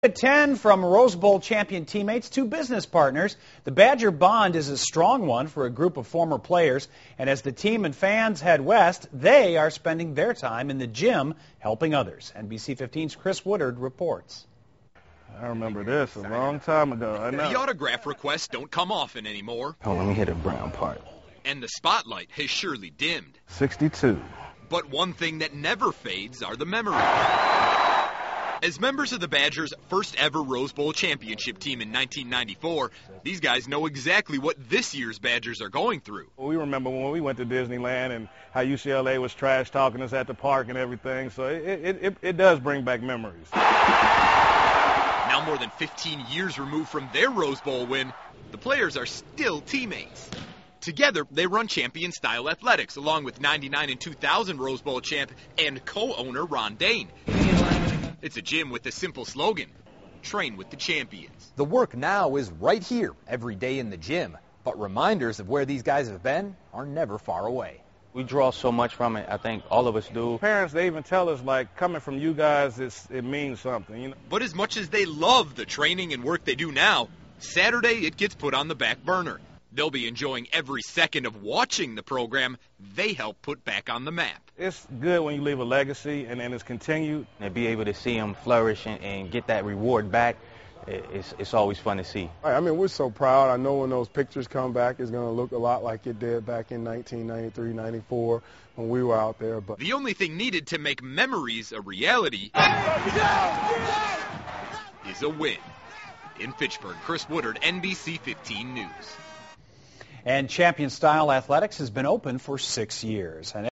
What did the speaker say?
At 10 from Rose Bowl champion teammates to business partners, the Badger bond is a strong one for a group of former players. And as the team and fans head west, they are spending their time in the gym helping others. NBC 15's Chris Woodard reports. I remember this a long time ago. I know. The autograph requests don't come often anymore. Oh, let me hit a brown part. And the spotlight has surely dimmed. 62. But one thing that never fades are the memories. As members of the Badgers' first ever Rose Bowl championship team in 1994, these guys know exactly what this year's Badgers are going through. We remember when we went to Disneyland and how UCLA was trash talking us at the park and everything, so it does bring back memories. Now more than 15 years removed from their Rose Bowl win, the players are still teammates. Together, they run champion-style athletics, along with 99 and 2000 Rose Bowl champ and co-owner Ron Dayne. It's a gym with a simple slogan, train with the champions. The work now is right here, every day in the gym. But reminders of where these guys have been are never far away. We draw so much from it, I think all of us do. Parents, they even tell us, like, coming from you guys, it means something, you know. But as much as they love the training and work they do now, Saturday it gets put on the back burner. They'll be enjoying every second of watching the program they help put back on the map. It's good when you leave a legacy and then it's continued. And be able to see them flourish and get that reward back, it's always fun to see. I mean, we're so proud. I know when those pictures come back, it's going to look a lot like it did back in 1993, 94 when we were out there. But the only thing needed to make memories a reality is a win. In Fitchburg, Chris Woodard, NBC 15 News. And champion-style athletics has been open for 6 years.